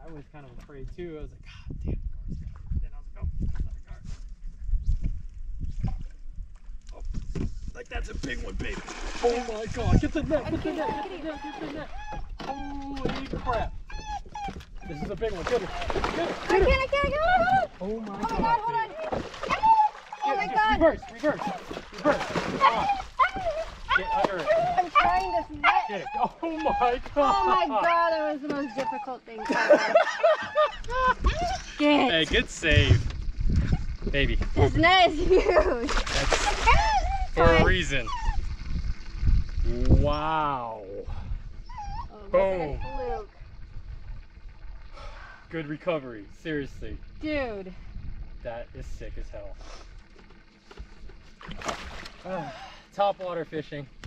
I was kind of afraid too. I was like, God damn, the guard's got it. Then I was like, oh, another guard. Oh, like that's a big one, baby. Oh my God, get the net, get the net, get the net, get the net. Holy crap. This is a big one, get it, get it, get it. I can't. Oh my God, hold on. Oh my just God. reverse. Come on. Get under it. I'm trying this net. Get it. Oh my God. Oh my God, that was the most difficult thing ever. Get. Hey, good save. Baby. This net is huge. That's for a reason. Wow. Oh, Boom. fluke. Good recovery. Seriously. Dude. That is sick as hell. Top water fishing.